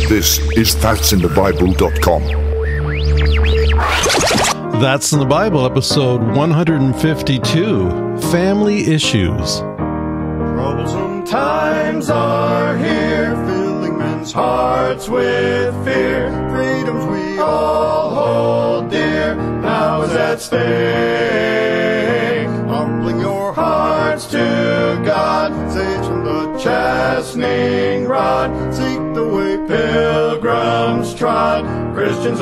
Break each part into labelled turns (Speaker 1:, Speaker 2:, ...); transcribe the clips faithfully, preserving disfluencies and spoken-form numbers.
Speaker 1: This is that's in the bible dot com.
Speaker 2: That's in the Bible, episode one fifty-two, Family Issues.
Speaker 3: Troublesome times are here, filling men's hearts with fear. Freedoms we all hold dear, now is at stake. Humbling your hearts to God, saves from the chastening rod. Seek the way pilgrims trod, Christians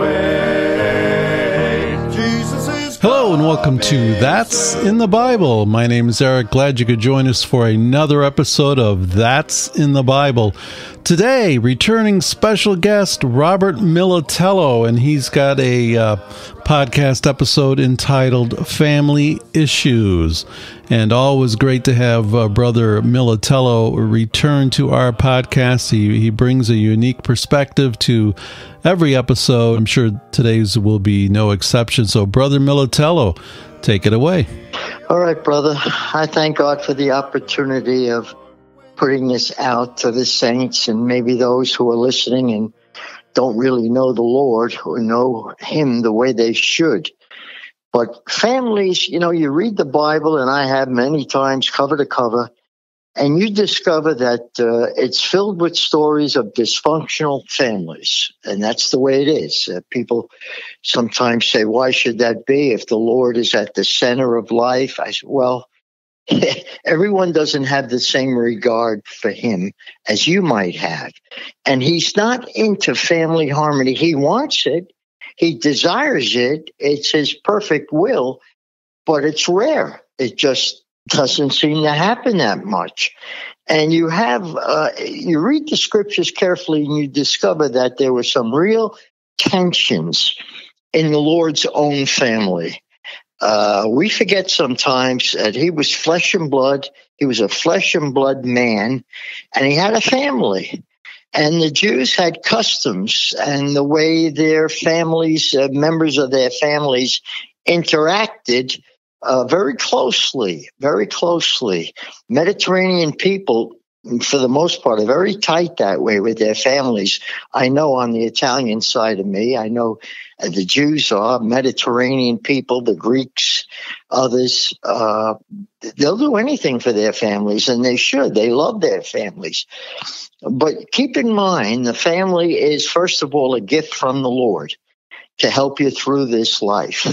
Speaker 3: away. Jesus is
Speaker 2: Hello and welcome to That's in the Bible. My name is Eric. Glad you could join us for another episode of That's in the Bible. Today, returning special guest Robert Militello, and he's got a uh, podcast episode entitled Family Issues. And always great to have uh, Brother Militello return to our podcast. He, he brings a unique perspective to every episode. I'm sure today's will be no exception. So, Brother Militello, take it away.
Speaker 4: All right, brother. I thank God for the opportunity of putting this out to the saints and maybe those who are listening and don't really know the Lord or know Him the way they should. But families, you know, you read the Bible, and I have many times cover to cover, and you discover that uh, it's filled with stories of dysfunctional families. And that's the way it is. Uh, people sometimes say, why should that be if the Lord is at the center of life? I said, well, everyone doesn't have the same regard for Him as you might have. And He's not into family harmony. He wants it. He desires it. It's His perfect will, but it's rare. It just doesn't seem to happen that much. And you have, uh, you read the scriptures carefully and you discover that there were some real tensions in the Lord's own family. Uh, we forget sometimes that He was flesh and blood. He was a flesh and blood man, and He had a family. And the Jews had customs and the way their families, uh, members of their families, interacted uh, very closely, very closely. Mediterranean people, for the most part, are very tight that way with their families. I know on the Italian side of me, I know the Jews are Mediterranean people, the Greeks, others. Uh, they'll do anything for their families, and they should. They love their families. But keep in mind, the family is, first of all, a gift from the Lord to help you through this life.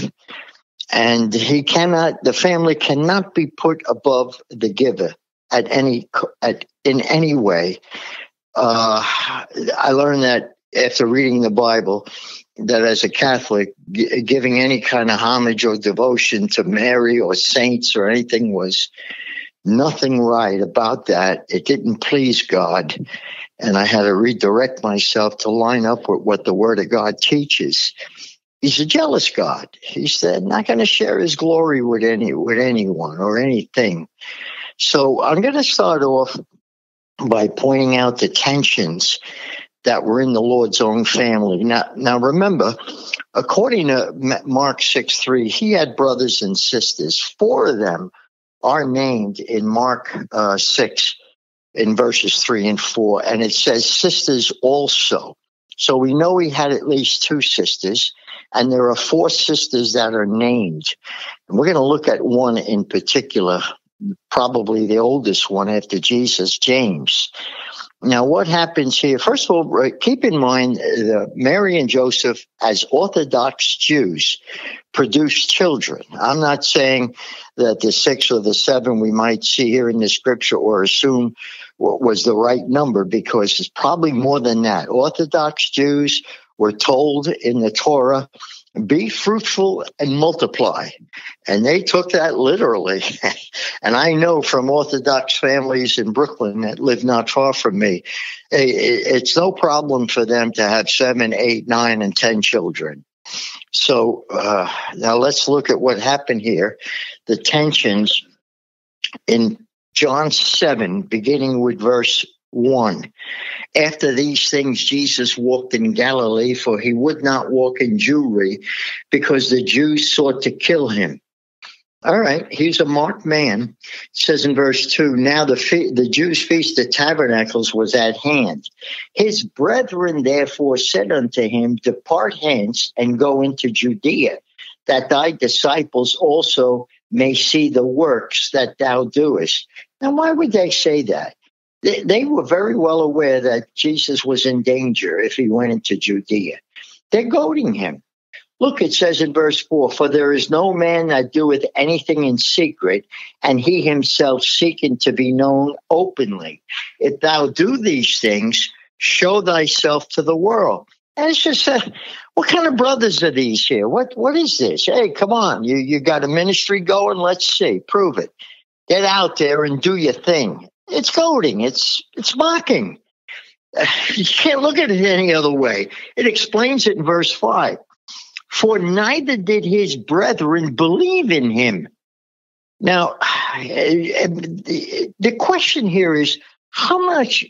Speaker 4: And he cannot, the family cannot be put above the giver at any, at, in any way. Uh, I learned that after reading the Bible, that as a Catholic, g- giving any kind of homage or devotion to Mary or saints or anything was nothing right about that. It didn't please God. And I had to redirect myself to line up with what the Word of God teaches. He's a jealous God. He's not going to share His glory with any with anyone or anything. So I'm going to start off by pointing out the tensions that were in the Lord's own family. Now, now remember, according to Mark six three, He had brothers and sisters. Four of them are named in Mark uh, six in verses three and four, and it says sisters also. So we know He had at least two sisters, and there are four sisters that are named. And we're going to look at one in particular, probably the oldest one after Jesus, James. Now, what happens here? First of all, keep in mind that Mary and Joseph, as Orthodox Jews, produced children. I'm not saying that the six or the seven we might see here in the scripture or assume was the right number, because it's probably more than that. Orthodox Jews were told in the Torah, be fruitful and multiply. And they took that literally. And I know from Orthodox families in Brooklyn that live not far from me, it's no problem for them to have seven, eight, nine, and ten children. So uh, now let's look at what happened here. The tensions in John seven, beginning with verse one. After these things, Jesus walked in Galilee, for He would not walk in Jewry, because the Jews sought to kill Him. All right, he's a marked man. It says in verse two, now the fe- the Jews' feast of tabernacles was at hand. His brethren therefore said unto him, depart hence and go into Judea, that thy disciples also may see the works that thou doest. Now, why would they say that? They, they were very well aware that Jesus was in danger if he went into Judea. They're goading him. Look, it says in verse four, for there is no man that doeth anything in secret, and he himself seeking to be known openly. If thou do these things, show thyself to the world. And it's just, uh, what kind of brothers are these here? What What is this? Hey, come on, you, you got a ministry going? Let's see, prove it. Get out there and do your thing. It's goading, it's, it's mocking. Uh, you can't look at it any other way. It explains it in verse five. For neither did his brethren believe in him. Now, the question here is, how much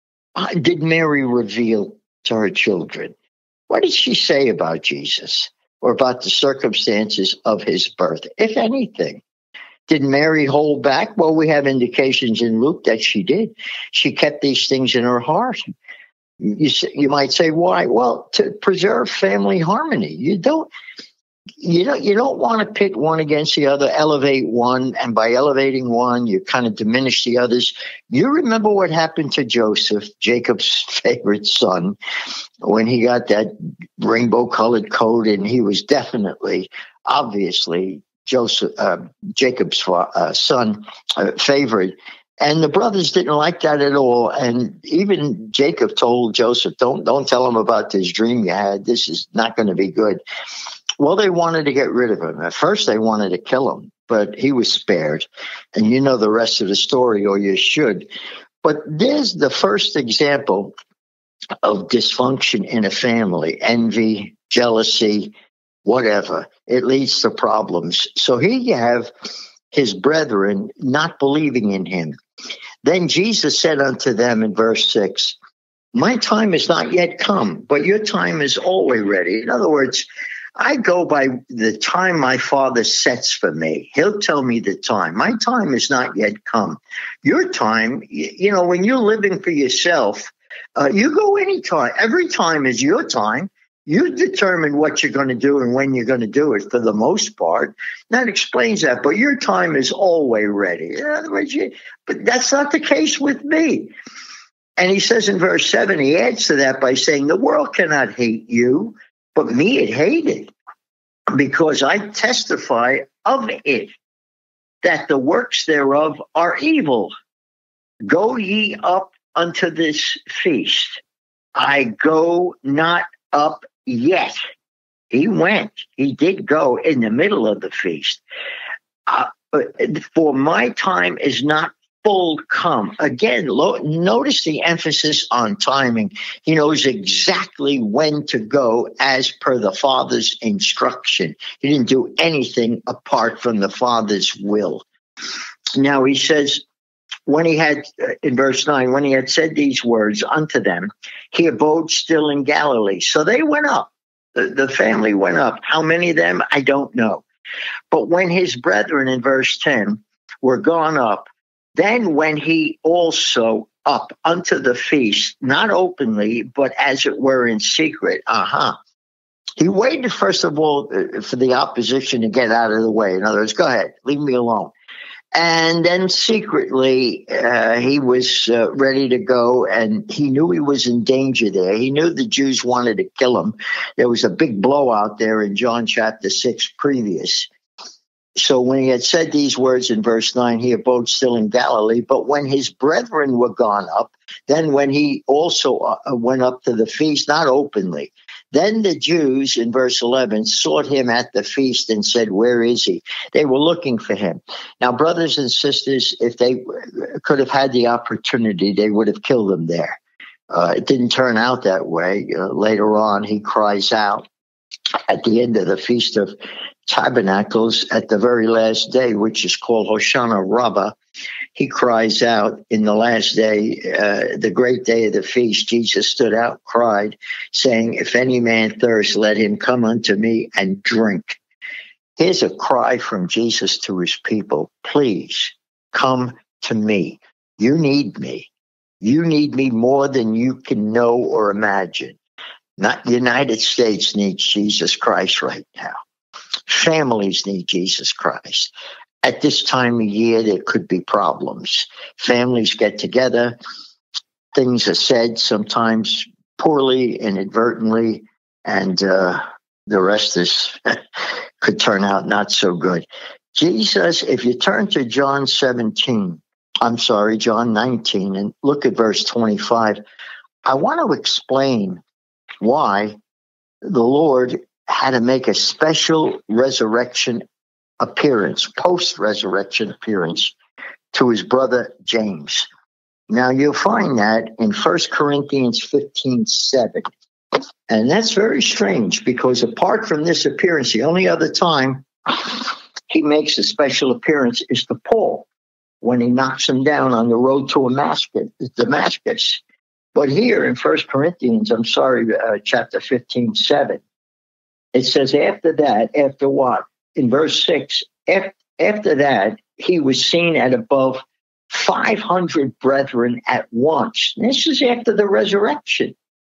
Speaker 4: did Mary reveal to her children? What did she say about Jesus or about the circumstances of his birth, if anything? Did Mary hold back? Well, we have indications in Luke that she did. She kept these things in her heart. You, you might say, why? Well, to preserve family harmony. You don't, you don't, you don't want to pit one against the other, elevate one, and by elevating one, you kind of diminish the others. You remember what happened to Joseph, Jacob's favorite son, when he got that rainbow-colored coat, and he was definitely, obviously, Joseph, uh, Jacob's uh, son, uh, favorite. And the brothers didn't like that at all. And even Jacob told Joseph, don't, don't tell him about this dream you had. This is not going to be good. Well, they wanted to get rid of him. At first, they wanted to kill him, but he was spared. And you know the rest of the story, or you should. But there's the first example of dysfunction in a family, envy, jealousy, whatever. It leads to problems. So here you have his brethren not believing in him. Then Jesus said unto them in verse six, my time is not yet come, but your time is always ready. In other words, I go by the time my Father sets for me. He'll tell me the time. My time is not yet come. Your time, you know, when you're living for yourself, uh, you go anytime. Every time is your time. You determine what you're going to do and when you're going to do it for the most part. That explains that. But your time is always ready. In other words, you, but that's not the case with me. And he says in verse seven, he adds to that by saying, the world cannot hate you, but me it hated, because I testify of it, that the works thereof are evil. Go ye up unto this feast. I go not up yet. He went. He did go in the middle of the feast. Uh, for my time is not full come. Again, lo- notice the emphasis on timing. He knows exactly when to go as per the Father's instruction. He didn't do anything apart from the Father's will. Now he says, when he had, in verse nine, when he had said these words unto them, he abode still in Galilee. So they went up. The, the family went up. How many of them? I don't know. But when his brethren, in verse ten, were gone up, then when he also up unto the feast, not openly, but as it were in secret. Uh-huh. He waited, first of all, for the opposition to get out of the way. In other words, go ahead, leave me alone. And then secretly, uh, he was uh, ready to go, and he knew he was in danger there. He knew the Jews wanted to kill him. There was a big blowout there in John chapter six previous. So when he had said these words in verse nine, he abode still in Galilee. But when his brethren were gone up, then when he also uh, went up to the feast, not openly, then the Jews, in verse eleven, sought him at the feast and said, where is he? They were looking for him. Now, brothers and sisters, if they could have had the opportunity, they would have killed him there. Uh, it didn't turn out that way. Uh, later on, he cries out at the end of the Feast of Tabernacles, at the very last day, which is called Hoshana Rabbah. He cries out in the last day, uh, the great day of the feast. Jesus stood out, cried, saying, if any man thirst, let him come unto me and drink. Here's a cry from Jesus to his people. Please come to me. You need me. You need me more than you can know or imagine. Not the United States needs Jesus Christ right now. Families need Jesus Christ. At this time of year, there could be problems. Families get together. Things are said sometimes poorly, inadvertently, and uh, the rest is could turn out not so good. Jesus, if you turn to John seventeen, I'm sorry, John nineteen, and look at verse twenty-five, I want to explain why the Lord had to make a special resurrection appearance, post-resurrection appearance to his brother James. Now, you'll find that in First Corinthians fifteen seven. And that's very strange because apart from this appearance, the only other time he makes a special appearance is to Paul when he knocks him down on the road to Damascus. But here in First Corinthians, I'm sorry, uh, chapter fifteen seven, it says after that, after what? In verse six, after, after that, he was seen at above five hundred brethren at once. This is after the resurrection,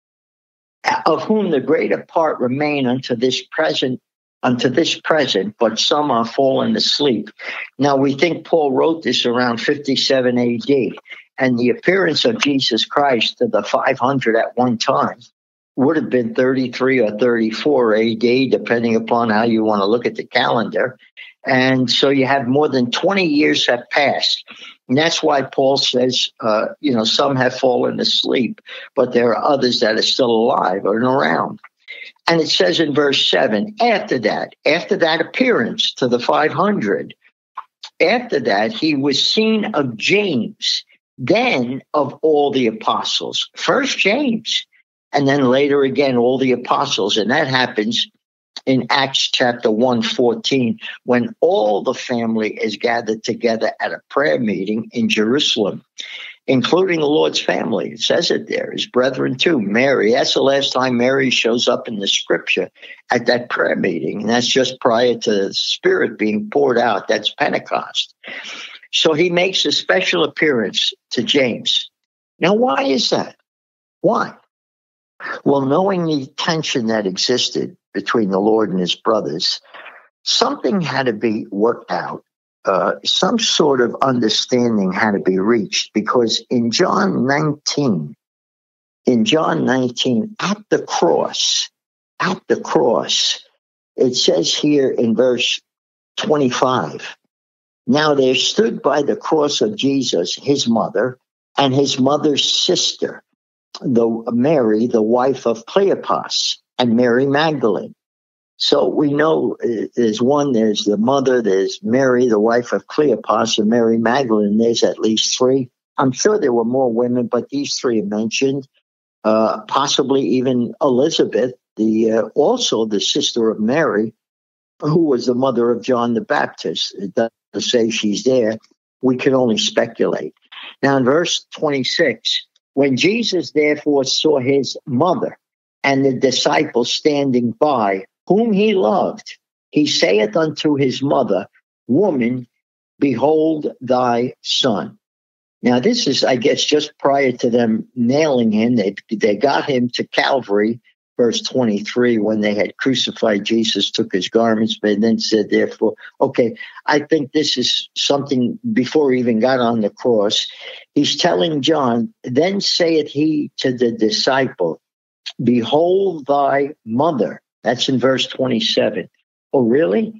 Speaker 4: of whom the greater part remain unto this present, unto this present, but some are fallen asleep. Now, we think Paul wrote this around fifty-seven A D, and the appearance of Jesus Christ to the five hundred at one time would have been thirty-three or thirty-four A D, depending upon how you want to look at the calendar. And so you have more than twenty years have passed. And that's why Paul says, uh, you know, some have fallen asleep, but there are others that are still alive and around. And it says in verse seven, after that, after that appearance to the five hundred, after that, he was seen of James, then of all the apostles. First James, and then later again, all the apostles. And that happens in Acts chapter one fourteen, when all the family is gathered together at a prayer meeting in Jerusalem, including the Lord's family. It says it there, his brethren too. Mary, that's the last time Mary shows up in the scripture at that prayer meeting. And that's just prior to the Spirit being poured out. That's Pentecost. So he makes a special appearance to James. Now, why is that? Why? Well, knowing the tension that existed between the Lord and his brothers, something had to be worked out. Uh, some sort of understanding had to be reached, because in John nineteen, in John nineteen, at the cross, at the cross, it says here in verse twenty-five, now there stood by the cross of Jesus his mother and his mother's sister, the Mary, the wife of Cleopas, and Mary Magdalene. So we know there's one, there's the mother, there's Mary, the wife of Cleopas, and Mary Magdalene. There's at least three. I'm sure there were more women, but these three are mentioned. Uh, possibly even Elizabeth, the uh, also the sister of Mary, who was the mother of John the Baptist. It doesn't say she's there. We can only speculate. Now in verse twenty-six, when Jesus therefore saw his mother and the disciples standing by, whom he loved, he saith unto his mother, Woman, behold thy son. Now, this is, I guess, just prior to them nailing him. They, they got him to Calvary, verse twenty-three, when they had crucified Jesus, took his garments, but then said, therefore, okay, I think this is something before he even got on the cross. He's telling John, then saith he to the disciple, Behold thy mother. That's in verse twenty-seven. Oh, really?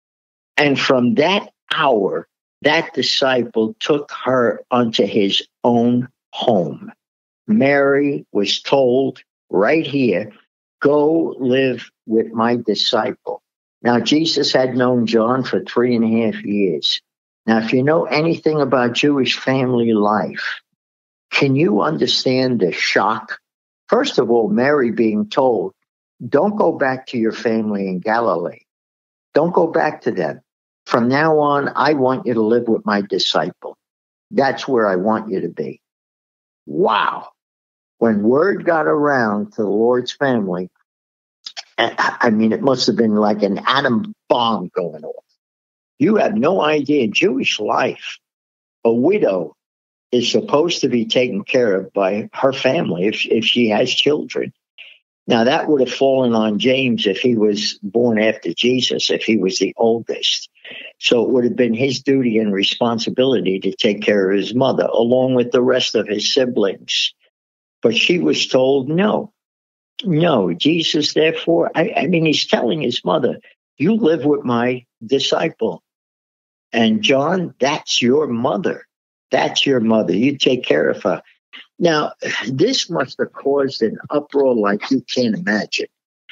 Speaker 4: And from that hour, that disciple took her unto his own home. Mary was told right here, go live with my disciple. Now, Jesus had known John for three and a half years. Now, if you know anything about Jewish family life, can you understand the shock? First of all, Mary being told, don't go back to your family in Galilee. Don't go back to them. From now on, I want you to live with my disciple. That's where I want you to be. Wow. When word got around to the Lord's family I mean, it must have been like an atom bomb going off. You have no idea. In Jewish life, a widow is supposed to be taken care of by her family if, if she has children. Now, that would have fallen on James if he was born after Jesus, if he was the oldest. So it would have been his duty and responsibility to take care of his mother, along with the rest of his siblings. But she was told, no, no, Jesus, therefore, I, I mean, he's telling his mother, you live with my disciple. And John, that's your mother. That's your mother. You take care of her. Now, this must have caused an uproar like you can't imagine.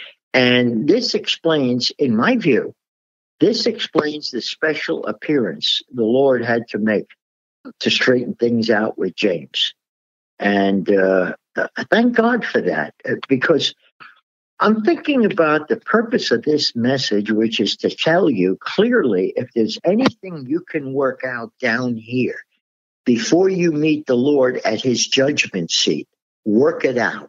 Speaker 4: And this explains, in my view, this explains the special appearance the Lord had to make to straighten things out with James. And uh, thank God for that, because I'm thinking about the purpose of this message, which is to tell you clearly if there's anything you can work out down here before you meet the Lord at his judgment seat, work it out.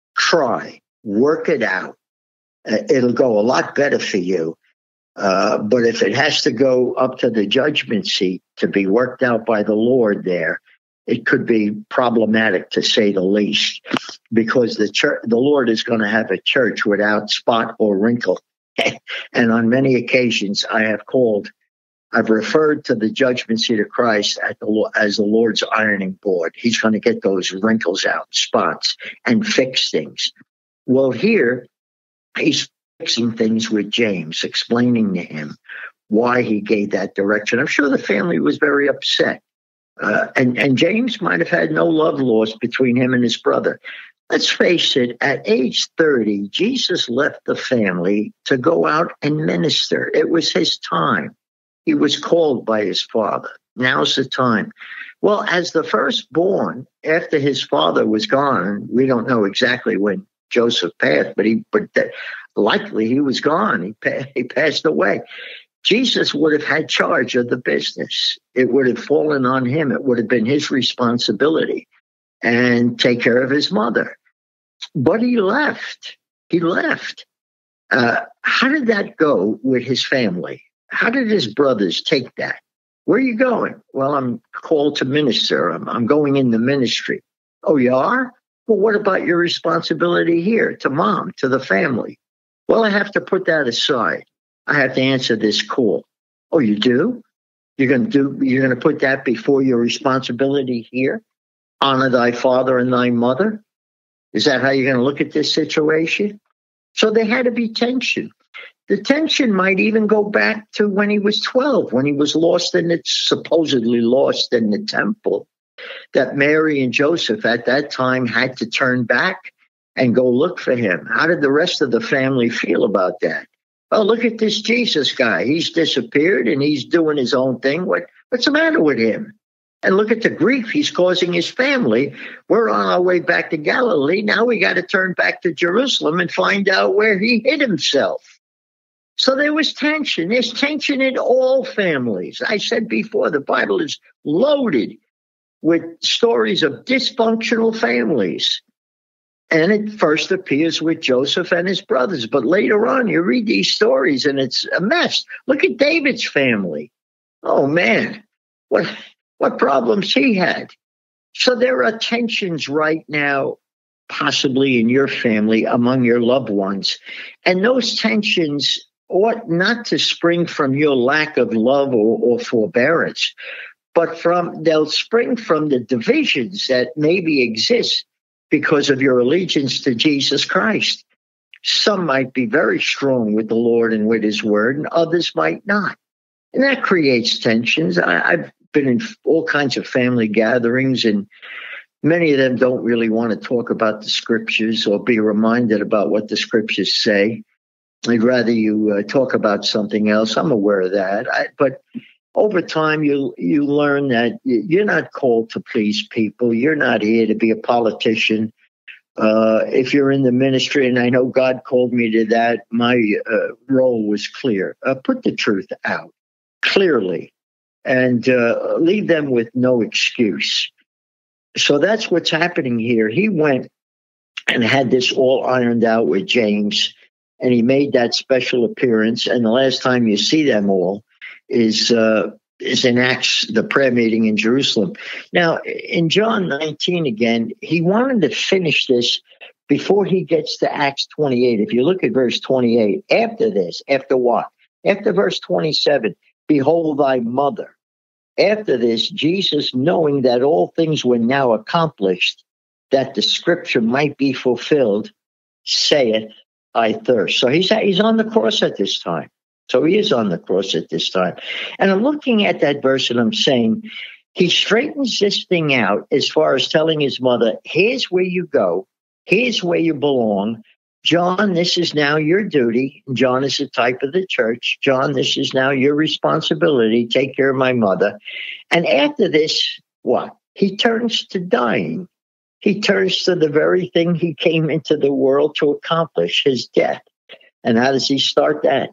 Speaker 4: Try, work it out. Uh, it'll go a lot better for you. Uh, but if it has to go up to the judgment seat to be worked out by the Lord there, it could be problematic, to say the least, because the church, the Lord is going to have a church without spot or wrinkle. And on many occasions, I have called I've referred to the judgment seat of Christ at the, as the Lord's ironing board. He's going to get those wrinkles out, spots, and fix things. Well, here, he's fixing things with James, explaining to him why he gave that direction. I'm sure the family was very upset. Uh, and, and James might have had no love lost between him and his brother. Let's face it, at age thirty, Jesus left the family to go out and minister. It was his time. He was called by his father. Now's the time. Well, as the firstborn, after his father was gone, we don't know exactly when Joseph passed, but he, but that, likely he was gone. He, pa- he passed away. Jesus would have had charge of the business. It would have fallen on him. It would have been his responsibility and take care of his mother. But he left. He left. Uh, how did that go with his family? How did his brothers take that? Where are you going? Well, I'm called to minister. I'm, I'm going in the ministry. Oh, you are? Well, what about your responsibility here to mom, to the family? Well, I have to put that aside. I have to answer this call. Oh, you do? You're going to do? You're going to put that before your responsibility here? Honor thy father and thy mother? Is that how you're going to look at this situation? So there had to be tension. The tension might even go back to when he was twelve, when he was lost in it, supposedly lost in the temple, that Mary and Joseph at that time had to turn back and go look for him. How did the rest of the family feel about that? Oh, look at this Jesus guy. He's disappeared and he's doing his own thing. What, what's the matter with him? And look at the grief he's causing his family. We're on our way back to Galilee. Now we got to turn back to Jerusalem and find out where he hid himself. So there was tension. There's tension in all families. I said before, the Bible is loaded with stories of dysfunctional families. And it first appears with Joseph and his brothers. But later on, you read these stories and it's a mess. Look at David's family. Oh, man, what, what problems he had. So there are tensions right now, possibly in your family, among your loved ones. And those tensions ought not to spring from your lack of love or, or forbearance, but from they'll spring from the divisions that maybe exist because of your allegiance to Jesus Christ. Some might be very strong with the Lord and with his word, and others might not. And that creates tensions. I, I've been in all kinds of family gatherings, and many of them don't really want to talk about the scriptures or be reminded about what the scriptures say. I'd rather you uh, talk about something else. I'm aware of that. I, but over time, you you learn that you're not called to please people. You're not here to be a politician. Uh, if you're in the ministry, and I know God called me to that, my uh, role was clear. Uh, put the truth out clearly and uh, leave them with no excuse. So that's what's happening here. He went and had this all ironed out with James. and he made that special appearance. And the last time you see them all is uh, is in Acts, the prayer meeting in Jerusalem. Now, in John nineteen again, he wanted to finish this before he gets to Acts twenty-eight. If you look at verse twenty-eight, after this, after what? After verse twenty-seven, behold thy mother. After this, Jesus, knowing that all things were now accomplished, that the scripture might be fulfilled, saith, I thirst. So he's, he's on the cross at this time. So he is on the cross at this time. And I'm looking at that verse and I'm saying, he straightens this thing out as far as telling his mother, here's where you go. Here's where you belong. John, this is now your duty. John is the type of the church. John, this is now your responsibility. Take care of my mother. And after this, what? He turns to dying. He turns to the very thing he came into the world to accomplish, his death. And how does he start that?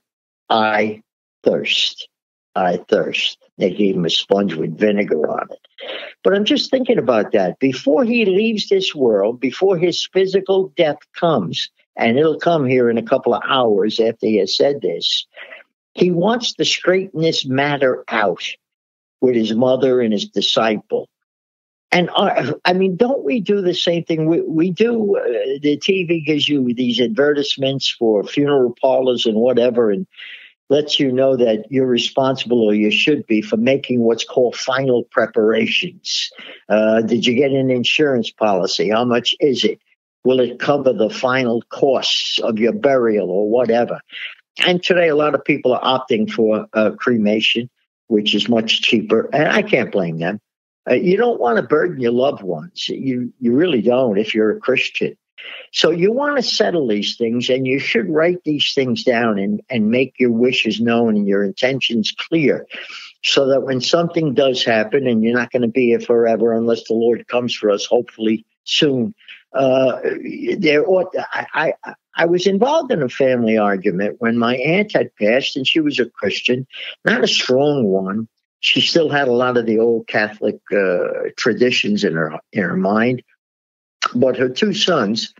Speaker 4: I thirst. I thirst. They gave him a sponge with vinegar on it. But I'm just thinking about that. Before he leaves this world, before his physical death comes, and it'll come here in a couple of hours after he has said this, he wants to straighten this matter out with his mother and his disciple. And uh, I mean, don't we do the same thing? We, we do. Uh, the T V gives you these advertisements for funeral parlors and whatever, and lets you know that you're responsible, or you should be, for making what's called final preparations. Uh, did you get an insurance policy? How much is it? Will it cover the final costs of your burial or whatever? And today, a lot of people are opting for uh, cremation, which is much cheaper, and I can't blame them. Uh, you don't want to burden your loved ones. You you really don't if you're a Christian. So you want to settle these things, and you should write these things down and, and make your wishes known and your intentions clear, so that when something does happen, and you're not going to be here forever unless the Lord comes for us, hopefully soon. Uh, there ought, I, I, I was involved in a family argument when my aunt had passed, and she was a Christian, not a strong one. She still had a lot of the old Catholic uh, traditions in her in her mind. But her two sons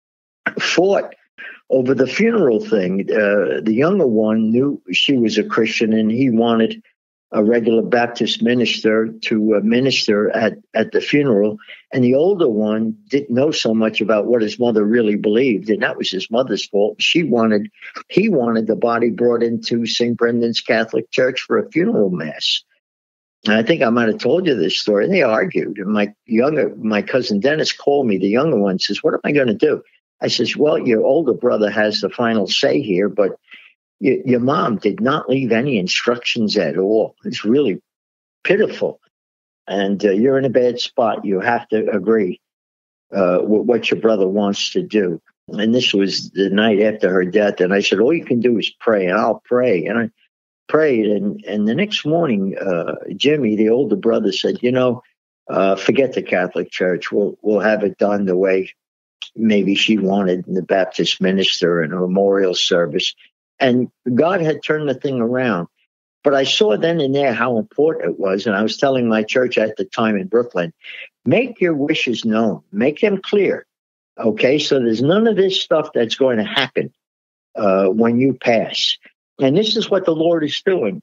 Speaker 4: fought over the funeral thing. Uh, the younger one knew she was a Christian, and he wanted a regular Baptist minister to uh, minister at, at the funeral. And the older one didn't know so much about what his mother really believed, and that was his mother's fault. She wanted, he wanted the body brought into Saint Brendan's Catholic Church for a funeral mass. And I think I might have told you this story. They argued, and my younger, my cousin Dennis called me. The younger one says, "What am I going to do?" I says, "Well, your older brother has the final say here, but y- your mom did not leave any instructions at all. It's really pitiful, and uh, you're in a bad spot. You have to agree uh, with what your brother wants to do." And this was the night after her death. And I said, "All you can do is pray," and I'll pray. And I prayed, and, and the next morning, uh, Jimmy, the older brother, said, "You know, uh, forget the Catholic Church. We'll we'll have it done the way maybe she wanted, the Baptist minister and a memorial service." And God had turned the thing around. But I saw then and there how important it was, and I was telling my church at the time in Brooklyn, make your wishes known, make them clear, okay? So there's none of this stuff that's going to happen uh, when you pass. And this is what the Lord is doing.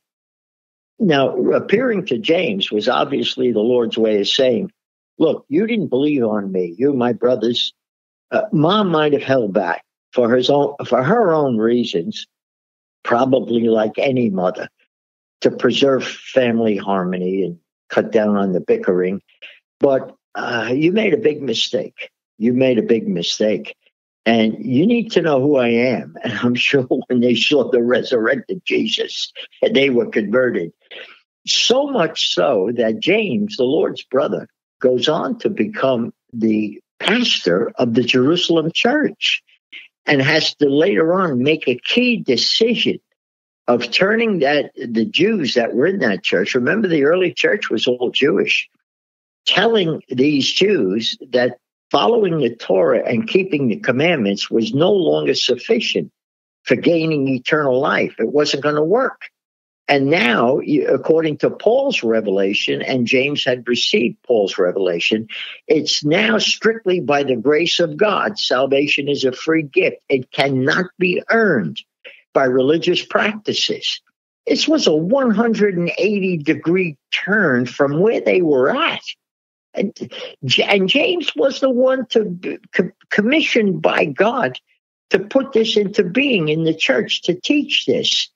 Speaker 4: Now, appearing to James was obviously the Lord's way of saying, look, you didn't believe on me. You, my brothers, uh, Mom might have held back for her own, for her own reasons, probably like any mother, to preserve family harmony and cut down on the bickering. But uh, you made a big mistake. You made a big mistake. And you need to know who I am. And I'm sure when they saw the resurrected Jesus, they were converted. So much so that James, the Lord's brother, goes on to become the pastor of the Jerusalem church and has to later on make a key decision of turning that the Jews that were in that church. Remember, the early church was all Jewish, telling these Jews that following the Torah and keeping the commandments was no longer sufficient for gaining eternal life. It wasn't going to work. And now, according to Paul's revelation, and James had received Paul's revelation, it's now strictly by the grace of God. Salvation is a free gift. It cannot be earned by religious practices. This was a one hundred eighty degree turn from where they were at. And, and James was the one to co- commissioned by God to put this into being in the church, to teach this.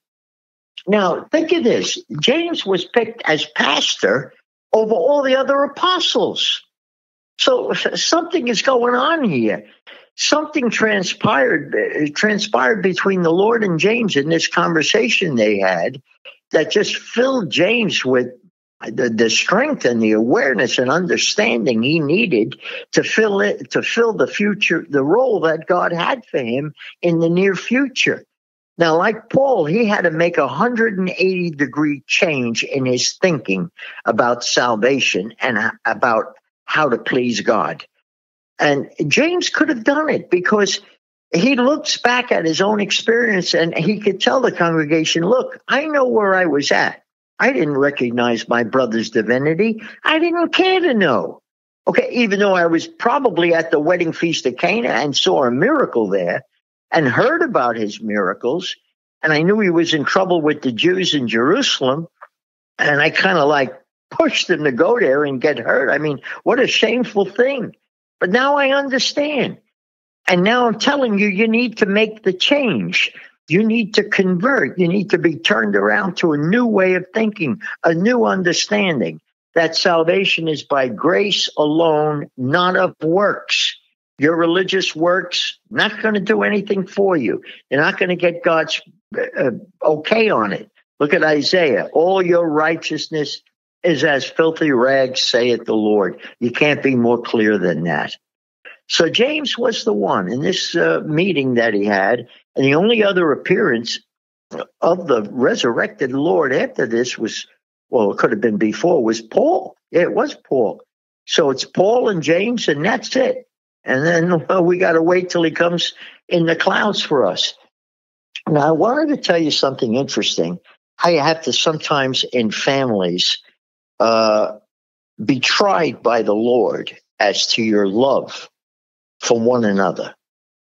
Speaker 4: Now, think of this. James was picked as pastor over all the other apostles. So something is going on here. Something transpired, uh, transpired between the Lord and James in this conversation they had that just filled James with the, the strength and the awareness and understanding he needed to fill it, to fill the future, the role that God had for him in the near future. Now, like Paul, he had to make a one hundred eighty degree change in his thinking about salvation and about how to please God. And James could have done it because he looks back at his own experience and he could tell the congregation, look, I know where I was at. I didn't recognize my brother's divinity. I didn't care to know. Okay, even though I was probably at the wedding feast of Cana and saw a miracle there, and heard about his miracles, and I knew he was in trouble with the Jews in Jerusalem, and I kind of like pushed him to go there and get hurt. I mean, what a shameful thing. But now I understand. And now I'm telling you, you need to make the change. You need to convert. You need to be turned around to a new way of thinking, a new understanding that salvation is by grace alone, not of works. Your religious works not going to do anything for you. You're not going to get God's uh, okay on it. Look at Isaiah. All your righteousness is as filthy rags, saith the Lord. You can't be more clear than that. So James was the one in this uh, meeting that he had, and the only other appearance of the resurrected Lord after this was, well, it could have been before, was Paul. Yeah, it was Paul. So it's Paul and James, and that's it. And then well, we got to wait till he comes in the clouds for us. Now, I wanted to tell you something interesting, how you have to sometimes in families uh, be tried by the Lord as to your love for one another.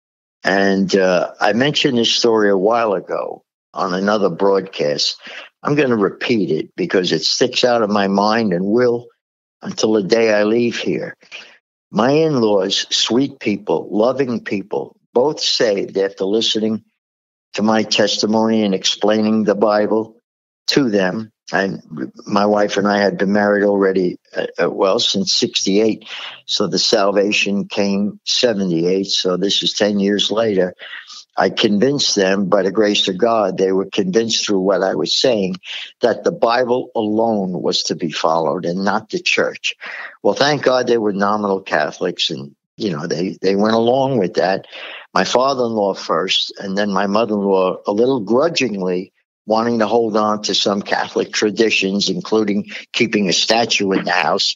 Speaker 4: And uh, I mentioned this story a while ago on another broadcast. I'm going to repeat it because it sticks out of my mind and will until the day I leave here. My in-laws, sweet people, loving people, both saved after listening to my testimony and explaining the Bible to them. And my wife and I had been married already, uh, well, since sixty-eight. So the salvation came seventy-eight. So this is ten years later. I convinced them, by the grace of God, they were convinced through what I was saying, that the Bible alone was to be followed and not the church. Well, thank God they were nominal Catholics, and, you know, they, they went along with that. My father-in-law first, and then my mother-in-law, a little grudgingly, wanting to hold on to some Catholic traditions, including keeping a statue in the house.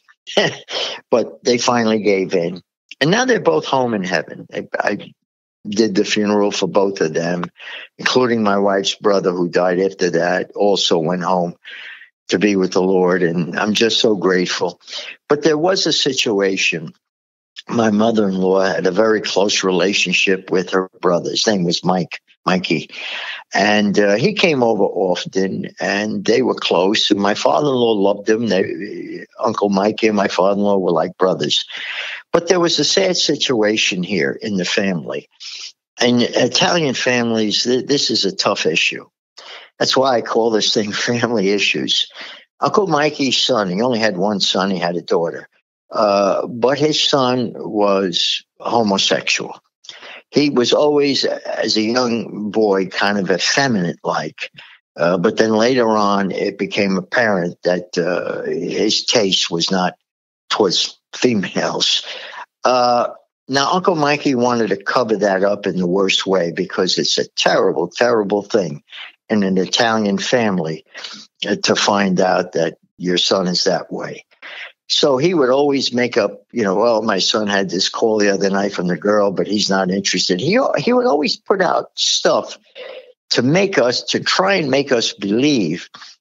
Speaker 4: But they finally gave in. And now they're both home in heaven. I, I did the funeral for both of them, including my wife's brother, who died after that, also went home to be with the Lord. And I'm just so grateful. But there was a situation. My mother-in-law had a very close relationship with her brother. His name was Mike, Mikey. And uh, he came over often, and they were close. And my father-in-law loved him. They, Uncle Mikey and my father-in-law were like brothers. But there was a sad situation here in the family. In Italian families, th- this is a tough issue. That's why I call this thing family issues. Uncle Mikey's son, he only had one son, he had a daughter. Uh, but his son was homosexual. He was always, as a young boy, kind of effeminate-like. Uh, but then later on, it became apparent that uh, his taste was not towards females. Uh, now, Uncle Mikey wanted to cover that up in the worst way because it's a terrible, terrible thing in an Italian family uh, to find out that your son is that way. So he would always make up, you know, well, my son had this call the other night from the girl, but he's not interested. He he would always put out stuff to make us, to try and make us believe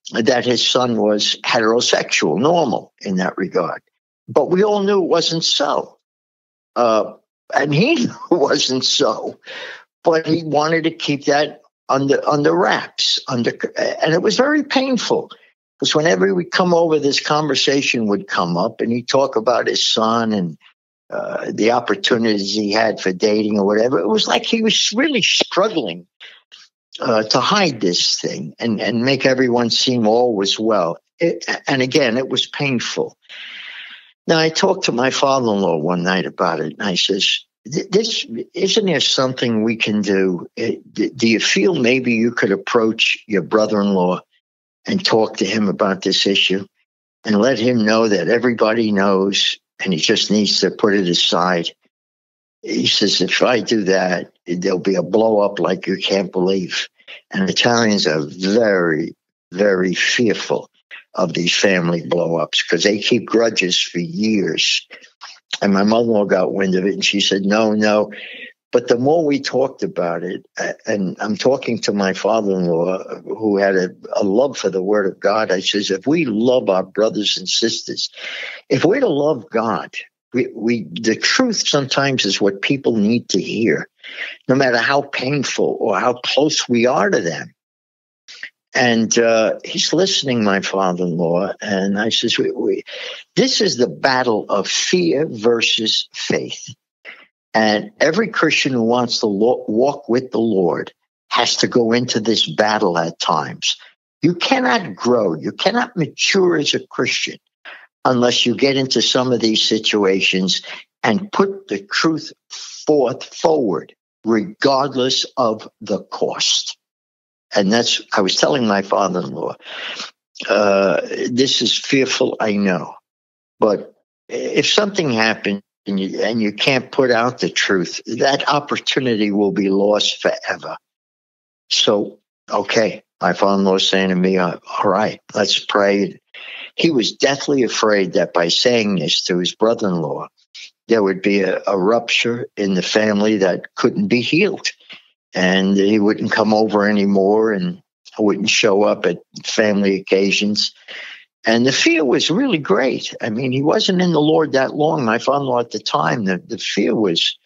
Speaker 4: that his son was heterosexual, normal in that regard. But we all knew it wasn't so. Uh, and he knew it wasn't so. But he wanted to keep that under under wraps. Under, and it was very painful. Because whenever we come over, this conversation would come up, and he'd talk about his son and uh, the opportunities he had for dating or whatever. It was like he was really struggling uh, to hide this thing and, and make everyone seem all was well. It, and again, it was painful. Now, I talked to my father-in-law one night about it, and I says, "This isn't there something we can do? Do you feel maybe you could approach your brother-in-law and talk to him about this issue and let him know that everybody knows and he just needs to put it aside?" He says, "If I do that, there'll be a blow up like you can't believe." And Italians are very, very fearful of these family blow ups because they keep grudges for years. And my mother-in-law got wind of it, and she said, no, no. But the more we talked about it, and I'm talking to my father-in-law who had a, a love for the Word of God, I says, if we love our brothers and sisters, if we're to love God, we, we the truth sometimes is what people need to hear, no matter how painful or how close we are to them. And uh, he's listening, my father-in-law, and I says, we, we, this is the battle of fear versus faith. And every Christian who wants to lo- walk with the Lord has to go into this battle at times. You cannot grow, you cannot mature as a Christian unless you get into some of these situations and put the truth forth forward, regardless of the cost. And that's, I was telling my father-in-law, uh, this is fearful, I know. But if something happens and you, and you can't put out the truth, that opportunity will be lost forever. So, okay, my father-in-law was saying to me, all right, let's pray. He was deathly afraid that by saying this to his brother-in-law, there would be a, a rupture in the family that couldn't be healed. And he wouldn't come over anymore and wouldn't show up at family occasions. And the fear was really great. I mean, he wasn't in the Lord that long. My father-in-law at the time, the, the fear was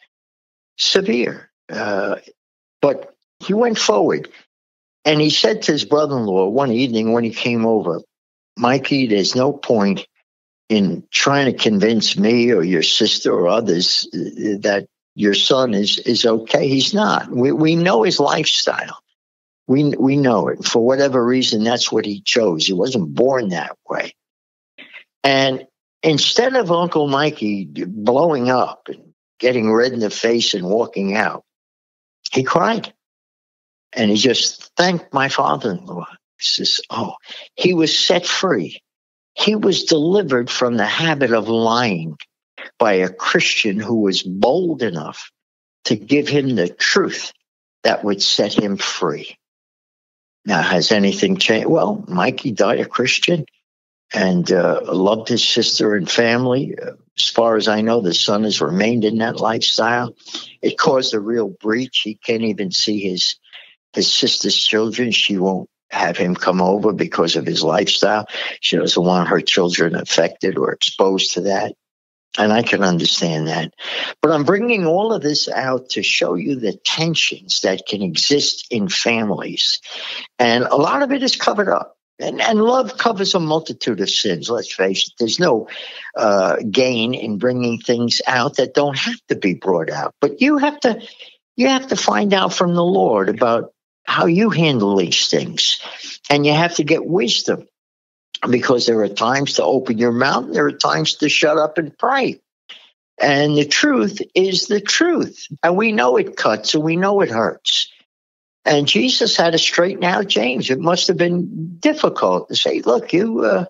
Speaker 4: severe. Uh, but he went forward. And he said to his brother-in-law one evening when he came over, Mikey, there's no point in trying to convince me or your sister or others that your son is is okay. He's not. We we know his lifestyle. We we know it. For whatever reason, that's what he chose. He wasn't born that way. And instead of Uncle Mikey blowing up and getting red in the face and walking out, he cried. And he just thanked my father-in-law. He says, oh, he was set free. He was delivered from the habit of lying by a Christian who was bold enough to give him the truth that would set him free. Now, has anything changed? Well, Mikey died a Christian and uh, loved his sister and family. Uh, as far as I know, the son has remained in that lifestyle. It caused a real breach. He can't even see his his sister's children. She won't have him come over because of his lifestyle. She doesn't want her children affected or exposed to that. And I can understand that. But I'm bringing all of this out to show you the tensions that can exist in families. And a lot of it is covered up. And, and love covers a multitude of sins, let's face it. There's no uh, gain in bringing things out that don't have to be brought out. But you have to, you have to find out from the Lord about how you handle these things. And you have to get wisdom. Because there are times to open your mouth, and there are times to shut up and pray. And the truth is the truth. And we know it cuts and we know it hurts. And Jesus had to straighten out James. It must have been difficult to say, look, you uh,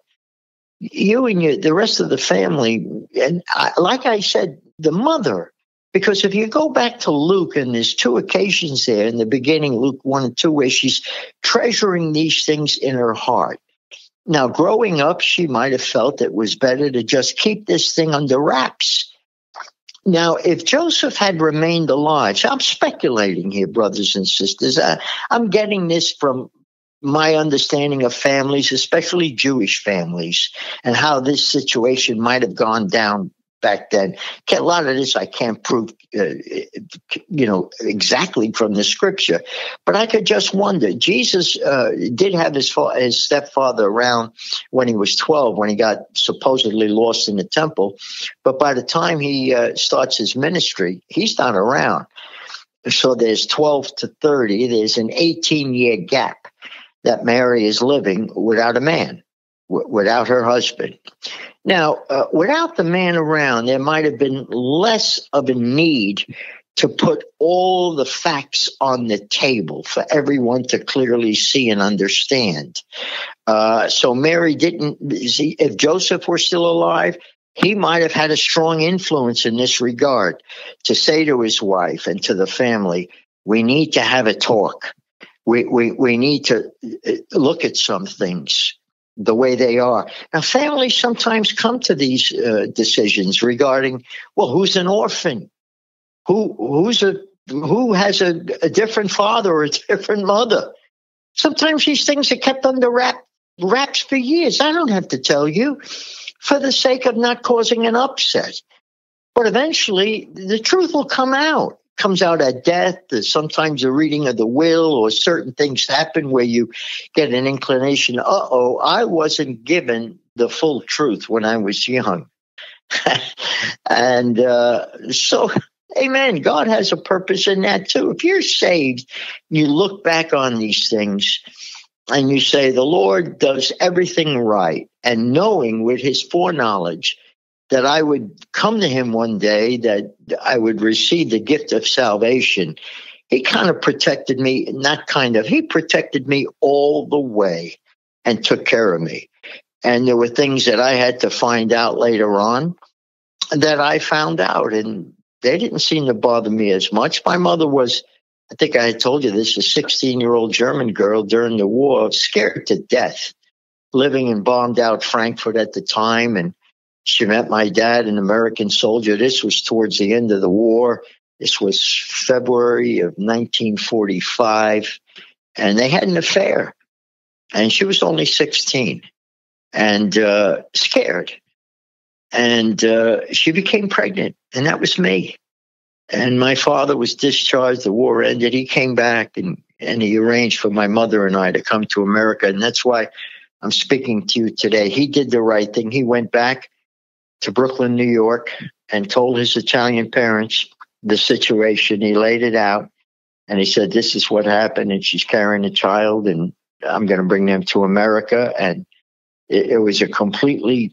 Speaker 4: you and your, the rest of the family, and I, like I said, the mother, because if you go back to Luke, and there's two occasions there in the beginning, Luke one and two, where she's treasuring these things in her heart. Now, growing up, she might have felt it was better to just keep this thing under wraps. Now, if Joseph had remained alive, so I'm speculating here, brothers and sisters. Uh, I'm getting this from my understanding of families, especially Jewish families, and how this situation might have gone down back then. A lot of this I can't prove, uh, you know, exactly from the scripture, but I could just wonder. Jesus uh, did have his fa- his stepfather around when he was twelve, when he got supposedly lost in the temple, but by the time he uh, starts his ministry, he's not around. So there's twelve to thirty. There's an eighteen-year gap that Mary is living without a man, w- without her husband. Now, uh, without the man around, there might have been less of a need to put all the facts on the table for everyone to clearly see and understand. Uh, so Mary didn't see, if Joseph were still alive, he might have had a strong influence in this regard to say to his wife and to the family, we need to have a talk. We, we, we need to look at some things the way they are. Now, families sometimes come to these uh, decisions regarding, well, who's an orphan? Who who's a who has a, a different father or a different mother? Sometimes these things are kept under wrap, wraps for years. I don't have to tell you, for the sake of not causing an upset. But eventually, the truth will come out. Comes out at death. There's sometimes a reading of the will, or certain things happen where you get an inclination, uh-oh, I wasn't given the full truth when I was young. and uh, so, amen, God has a purpose in that too. If you're saved, you look back on these things and you say, the Lord does everything right, and knowing with his foreknowledge that I would come to him one day, that I would receive the gift of salvation. He kind of protected me, not kind of, he protected me all the way and took care of me. And there were things that I had to find out later on that I found out, and they didn't seem to bother me as much. My mother was, I think I had told you this, a sixteen-year-old German girl during the war, scared to death, living in bombed-out Frankfurt at the time, and she met my dad, an American soldier. This was towards the end of the war. This was February of nineteen forty-five, and they had an affair. And she was only sixteen and uh, scared. And uh, she became pregnant, and that was me. And my father was discharged. The war ended. He came back, and, and he arranged for my mother and I to come to America. And that's why I'm speaking to you today. He did the right thing. He went back to Brooklyn, New York, and told his Italian parents the situation. He laid it out, and he said, this is what happened, and she's carrying a child, and I'm going to bring them to America. And it, it was a completely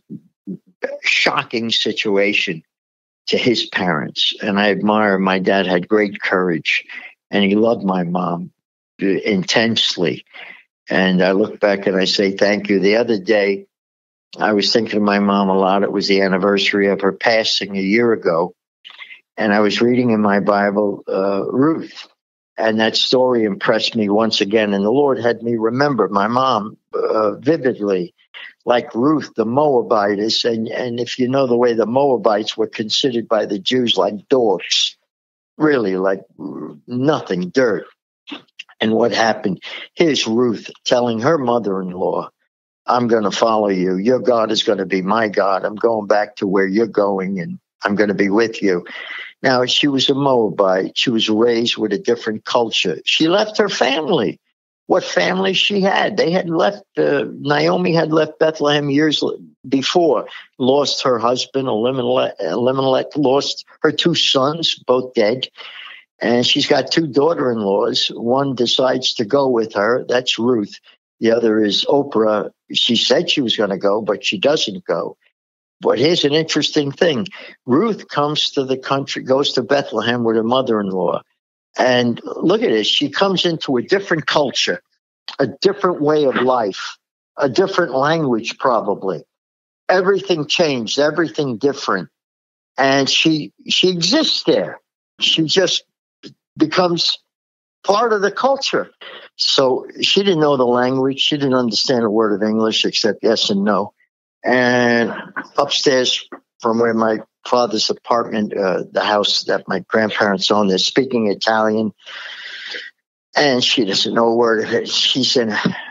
Speaker 4: shocking situation to his parents. And I admire, my dad had great courage, and he loved my mom intensely. And I look back and I say, thank you. The other day, I was thinking of my mom a lot. It was the anniversary of her passing a year ago. And I was reading in my Bible, uh, Ruth. And that story impressed me once again. And the Lord had me remember my mom uh, vividly, like Ruth, the Moabitess. And, and if you know the way the Moabites were considered by the Jews like dogs, really like nothing, dirt. And what happened? Here's Ruth telling her mother-in-law, I'm going to follow you. Your God is going to be my God. I'm going back to where you're going, and I'm going to be with you. Now, she was a Moabite. She was raised with a different culture. She left her family. What family she had? They had left, uh, Naomi had left Bethlehem years before, lost her husband, Elimelech, Elimelech, lost her two sons, both dead. And she's got two daughter-in-laws. One decides to go with her. That's Ruth. The other is Oprah. She said she was going to go, but she doesn't go. But here's an interesting thing. Ruth comes to the country, goes to Bethlehem with her mother-in-law. And look at this. She comes into a different culture, a different way of life, a different language probably. Everything changed, everything different. And she she exists there. She just becomes part of the culture. So she didn't know the language. She didn't understand a word of English except yes and no. And upstairs from where my father's apartment, uh, the house that my grandparents owned, they're speaking Italian. And she doesn't know a word of it. She's in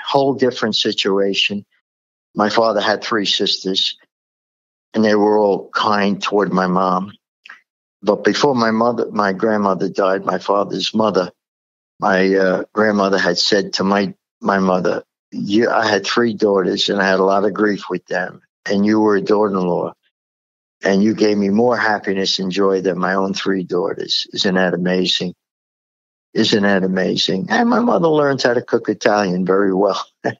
Speaker 4: whole different situation. My father had three sisters, and they were all kind toward my mom. But before my mother, my grandmother died, my father's mother, my uh, grandmother had said to my, my mother, you, I had three daughters, and I had a lot of grief with them, and you were a daughter-in-law, and you gave me more happiness and joy than my own three daughters. Isn't that amazing? Isn't that amazing? And my mother learned how to cook Italian very well.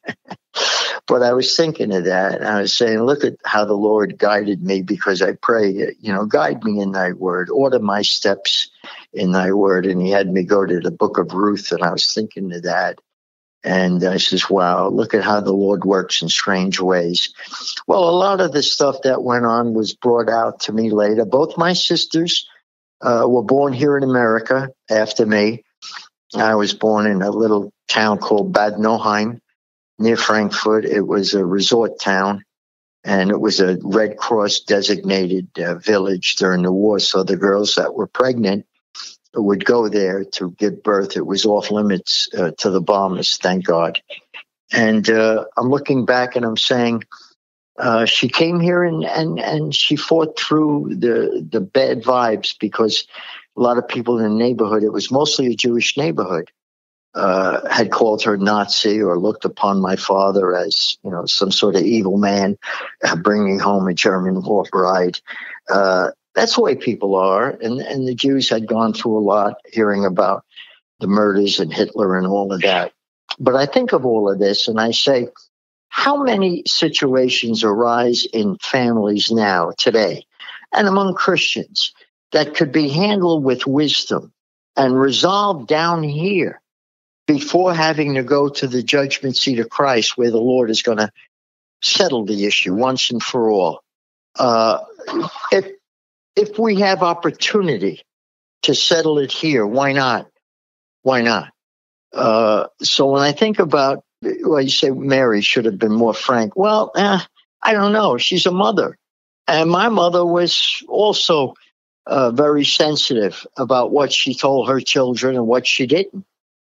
Speaker 4: But I was thinking of that, and I was saying, look at how the Lord guided me, because I pray, you know, guide me in thy word, order my steps in thy word. And he had me go to the book of Ruth, and I was thinking of that. And I says, wow, look at how the Lord works in strange ways. Well, a lot of the stuff that went on was brought out to me later. Both my sisters uh, were born here in America after me. I was born in a little town called Bad Nauheim near Frankfurt. It was a resort town, and it was a Red Cross designated uh, village during the war. So the girls that were pregnant would go there to give birth. It was off limits uh, to the bombers, thank God. And uh, I'm looking back and I'm saying, uh, she came here and, and, and she fought through the, the bad vibes, because a lot of people in the neighborhood, it was mostly a Jewish neighborhood, uh, had called her Nazi or looked upon my father as, you know, some sort of evil man uh, bringing home a German war bride. Uh, that's the way people are. And, and the Jews had gone through a lot, hearing about the murders and Hitler and all of that. But I think of all of this and I say, how many situations arise in families now, today, and among Christians, that could be handled with wisdom and resolved down here before having to go to the judgment seat of Christ, where the Lord is going to settle the issue once and for all. Uh, if, if we have opportunity to settle it here, why not? Why not? Uh, so when I think about, well, you say Mary should have been more frank. Well, eh, I don't know. She's a mother. And my mother was also uh, very sensitive about what she told her children and what she didn't,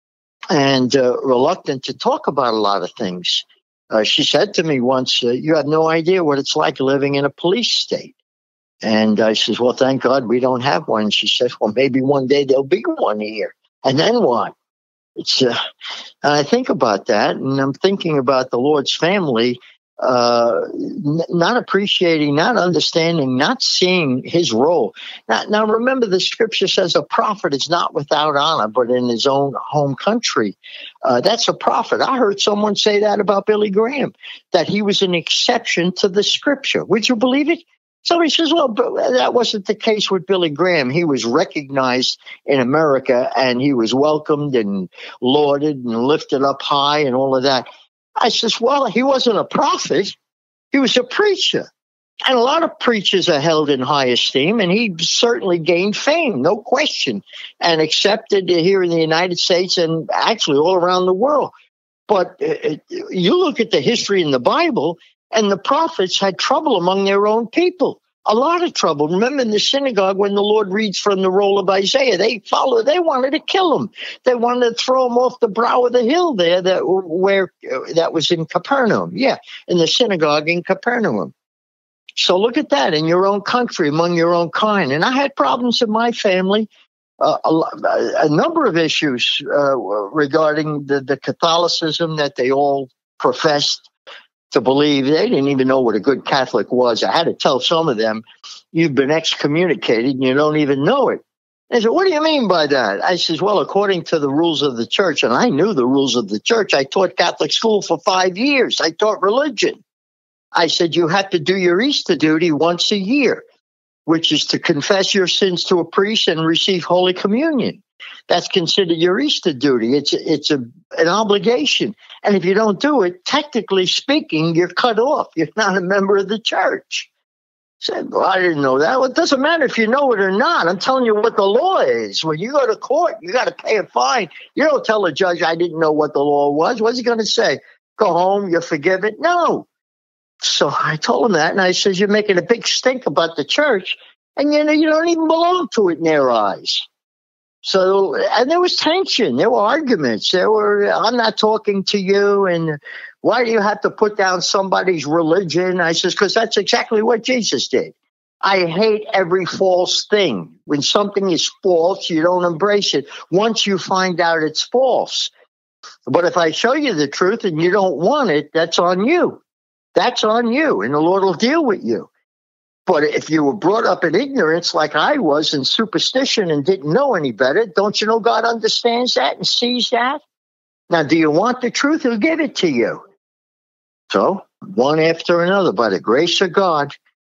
Speaker 4: and uh, reluctant to talk about a lot of things. Uh, she said to me once, uh, you have no idea what it's like living in a police state. And I says, well, thank God we don't have one. She said, well, maybe one day there'll be one here. And then what? It's, uh, and I think about that, and I'm thinking about the Lord's family, uh, n- not appreciating, not understanding, not seeing his role. Now, now, remember, the scripture says a prophet is not without honor, but in his own home country. Uh, that's a prophet. I heard someone say that about Billy Graham, that he was an exception to the scripture. Would you believe it? Somebody says, well, but that wasn't the case with Billy Graham. He was recognized in America, and he was welcomed and lauded and lifted up high and all of that. I says, well, he wasn't a prophet. He was a preacher. And a lot of preachers are held in high esteem, and he certainly gained fame, no question, and accepted here in the United States and actually all around the world. But uh, you look at the history in the Bible, and the prophets had trouble among their own people, a lot of trouble. Remember in the synagogue when the Lord reads from the roll of Isaiah, they followed, they wanted to kill him. They wanted to throw him off the brow of the hill there that where that was in Capernaum. Yeah, in the synagogue in Capernaum. So look at that in your own country, among your own kind. And I had problems in my family, uh, a, a number of issues uh, regarding the, the Catholicism that they all professed to believe. They didn't even know what a good Catholic was. I had to tell some of them, you've been excommunicated and you don't even know it. They said, what do you mean by that? I says, well, according to the rules of the church, and I knew the rules of the church. I taught Catholic school for five years. I taught religion. I said, you have to do your Easter duty once a year, which is to confess your sins to a priest and receive Holy Communion. That's considered your Easter duty. It's it's a, an obligation. And if you don't do it, technically speaking, you're cut off. You're not a member of the church. I said, well, I didn't know that. Well, it doesn't matter if you know it or not. I'm telling you what the law is. When you go to court, you got to pay a fine. You don't tell a judge, I didn't know what the law was. What's he going to say? Go home, you're forgiven? No. So I told him that, and I said, you're making a big stink about the church, and you know you don't even belong to it in their eyes. So, and there was tension. There were arguments. There were, I'm not talking to you. And why do you have to put down somebody's religion? I says, because that's exactly what Jesus did. I hate every false thing. When something is false, you don't embrace it once you find out it's false. But if I show you the truth and you don't want it, that's on you. That's on you, and the Lord will deal with you. But if you were brought up in ignorance like I was, in superstition, and didn't know any better, don't you know God understands that and sees that? Now, do you want the truth? He'll give it to you. So, one after another, by the grace of God,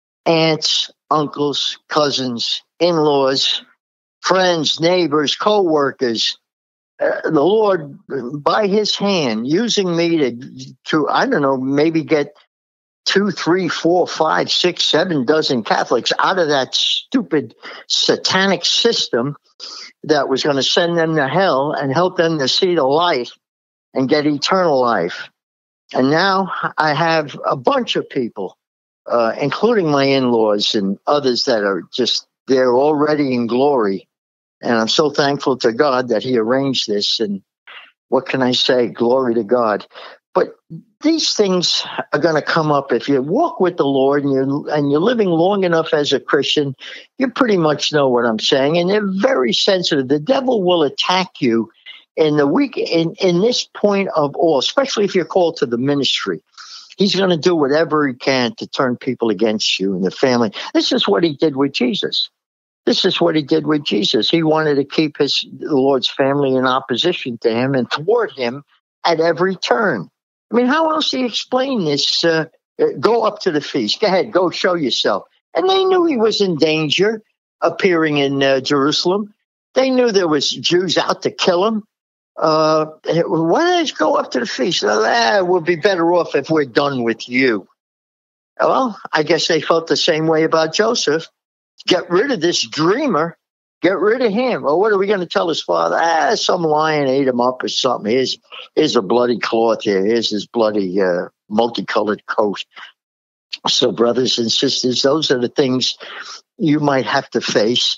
Speaker 4: aunts, uncles, cousins, in-laws, friends, neighbors, co-workers, uh, the Lord, by his hand, using me to, to, I don't know, maybe get two, three, four, five, six, seven dozen Catholics out of that stupid satanic system that was going to send them to hell and help them to see the light and get eternal life. And now I have a bunch of people, uh, including my in-laws and others that are just, they're already in glory. And I'm so thankful to God that he arranged this. And what can I say? Glory to God. But these things are going to come up if you walk with the Lord and you're, and you're living long enough as a Christian. You pretty much know what I'm saying. And they're very sensitive. The devil will attack you in the week, in, in this point of all, especially if you're called to the ministry. He's going to do whatever he can to turn people against you and the family. This is what he did with Jesus. This is what he did with Jesus. He wanted to keep his the Lord's family in opposition to him and toward him at every turn. I mean, how else do you explain this? Uh, go up to the feast. Go ahead, go show yourself. And they knew he was in danger appearing in uh, Jerusalem. They knew there was Jews out to kill him. Uh, why don't you go up to the feast? Ah, we'll be better off if we're done with you. Well, I guess they felt the same way about Joseph. Get rid of this dreamer. Get rid of him. Well, what are we going to tell his father? Ah, some lion ate him up or something. Here's, here's a bloody cloth here. Here's his bloody uh, multicolored coat. So, brothers and sisters, those are the things you might have to face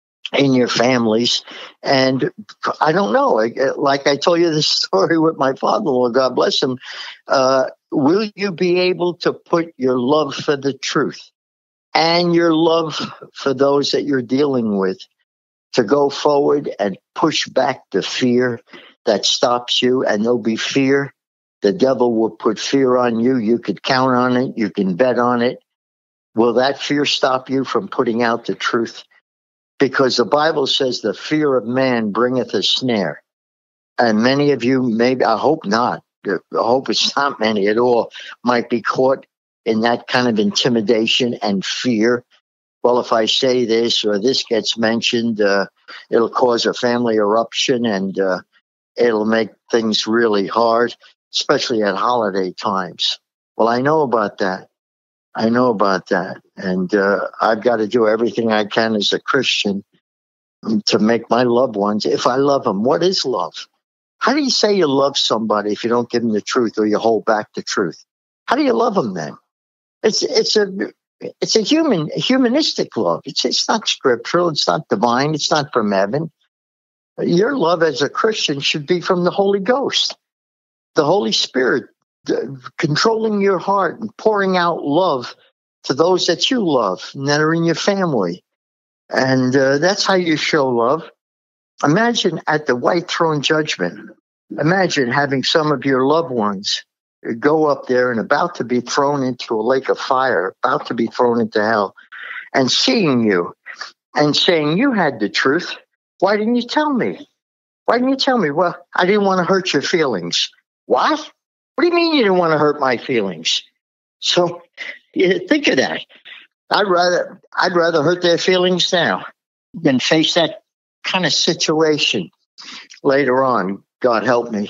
Speaker 4: in your families. And I don't know. Like I told you the story with my father-in-law, God bless him. Uh, will you be able to put your love for the truth and your love for those that you're dealing with to go forward and push back the fear that stops you? And there'll be fear. The devil will put fear on you. You could count on it. You can bet on it. Will that fear stop you from putting out the truth? Because the Bible says the fear of man bringeth a snare. And many of you, maybe, I hope not, I hope it's not many at all, might be caught in that kind of intimidation and fear. Well, if I say this or this gets mentioned, uh, it'll cause a family eruption and uh, it'll make things really hard, especially at holiday times. Well, I know about that. I know about that. And uh, I've got to do everything I can as a Christian to make my loved ones, if I love them. What is love? How do you say you love somebody if you don't give them the truth or you hold back the truth? How do you love them then? It's it's a it's a human humanistic love. It's it's not scriptural. It's not divine. It's not from heaven. Your love as a Christian should be from the Holy Ghost, the Holy Spirit, controlling your heart and pouring out love to those that you love and that are in your family. And uh, that's how you show love. Imagine at the white throne judgment, imagine having some of your loved ones go up there and about to be thrown into a lake of fire, about to be thrown into hell, and seeing you and saying, you had the truth. Why didn't you tell me? Why didn't you tell me? Well, I didn't want to hurt your feelings. What? What do you mean you didn't want to hurt my feelings? So yeah, think of that. I'd rather I'd rather hurt their feelings now than face that kind of situation later on. God help me.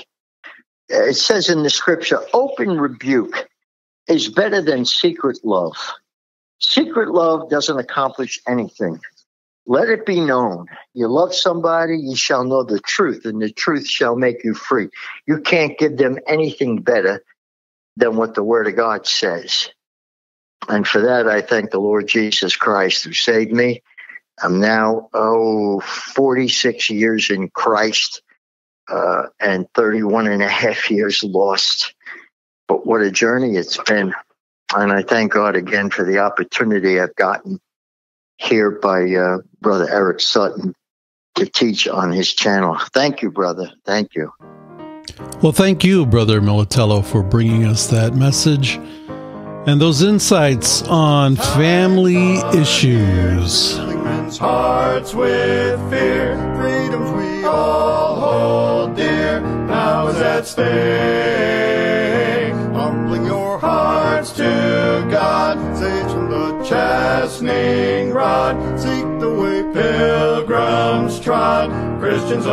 Speaker 4: It says in the scripture, open rebuke is better than secret love. Secret love doesn't accomplish anything. Let it be known. You love somebody, you shall know the truth, and the truth shall make you free. You can't give them anything better than what the Word of God says. And for that, I thank the Lord Jesus Christ who saved me I'm now, oh, forty-six years in Christ uh, and thirty-one and a half years lost. But what a journey it's been. And I thank God again for the opportunity I've gotten here by uh, Brother Eric Sutton to teach on his channel. Thank you, brother. Thank you.
Speaker 2: Well, thank you, Brother Militello, for bringing us that message and those insights on family issues.
Speaker 3: Filling men's hearts with fear, freedoms we all hold dear, now is at stake. Humbling your hearts to God, saves from the chastening rod. Seek the way pilgrims trod, Christians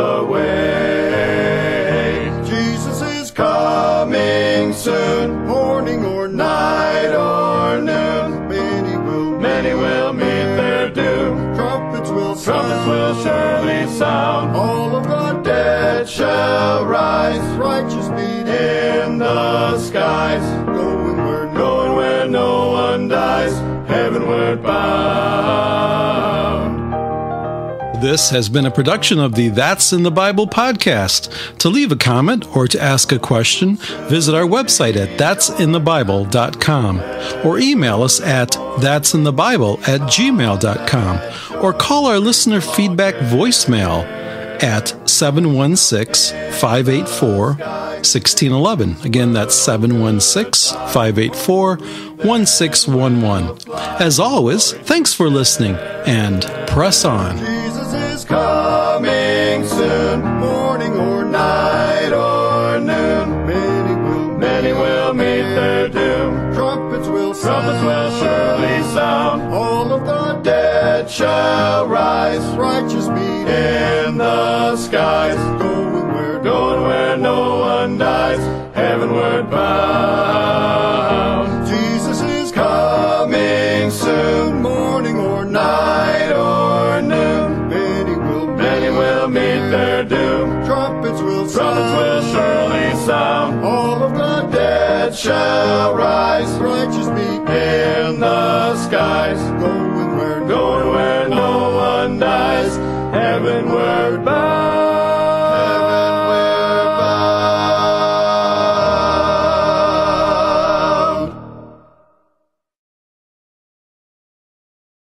Speaker 3: away. Jesus is coming soon, morning or night or noon. Many will, many will meet their doom. Trumpets will sound, trumpets will surely sound. All of the dead shall rise, righteous meet in the skies. Going where, going where no one dies, heavenward bound.
Speaker 2: This has been a production of the That's in the Bible podcast. To leave a comment or to ask a question, visit our website at that's in the bible dot com or email us at that'sinthebible at gmail dot com or call our listener feedback voicemail at seven one six, five eight four, one six one one. Again, that's seven one six, five eight four, one six one one. As always, thanks for listening and press on.
Speaker 3: Jesus is coming soon, morning or night or noon. Many will, many will meet their doom. Trumpets will sound, trumpets will surely sound. All of the dead shall rise, righteous meet in the skies. Going where, going where no one dies, heavenward bound. Jesus is coming soon, morning or night or noon. Many will, many will meet their doom. Trumpets will sound, trumpets will surely sound. All of the dead shall rise, righteous meet in the skies. Going